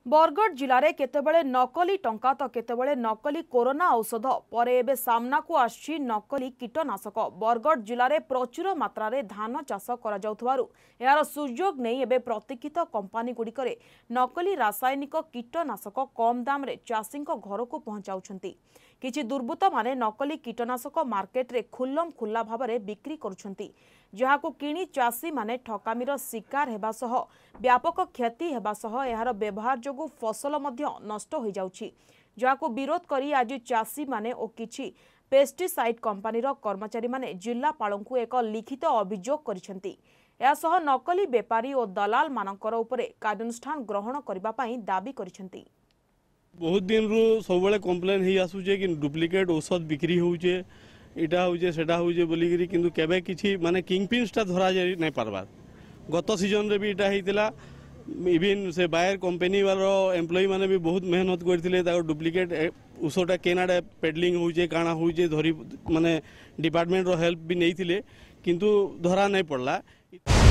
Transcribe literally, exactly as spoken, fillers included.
बरगड जिले में केतेबेले नकली टंका तो केतेबेले नकली कोरोना औषध पर एबे सामना को आछि नकली कीटनाशक। बरगड जिले में प्रचुर मात्रा रे धान चाष कर यार सुजोग नहीं एबे प्रतिष्ठित कंपानी गुड़िकरे नकली रासायनिक कीटनाशक कम दाम रे चाषी घर को पहुंचाउछंती। किछि दुर्बृत्त माने नकली कीटनाशक मार्केट रे खुल्लम खुल्ला भाव में बिक्री करुछंती, जहाको किणी चाषी माने ठकामीर शिकार हेबा सह व्यापक क्षति हेबा सह एहार व्यवहार जोगु फसल मध्य नष्ट हो जाउछि। जहाको विरोध करी आज चाषी माने ओ किछि पेस्टिसाइड कंपानीर कर्मचारी माने जिल्लापालंकु एक लिखित अभियोग करिसेंती। एसह नकली बेपारी और दलाल मानकर उपरे कार्यानुष्ठान ग्रहण करबा पई दाबी करिसेंती। बहुत दिन रू सब कम्प्लेन ही आसुचे कि डुप्लिकेट औषध बिक्री होउचे, इटा होउचे सेटा होउचे बोलिकरी किंतु केबे किछि माने किंगपिन्सटा धरा जाय नै पारबार। गत सीजन रे भी इटा हेतिला, इवन से बायर कंपनी वाला एम्प्लॉय माने भी बहुत मेहनत करथिले ताको डुप्लिकेट औषधटा केनाडा पेडलिंग होउचे काना होउचे धरी माने डिपार्टमेंट रो हेल्प भी नैथिले किंतु धरा नै पड़ला।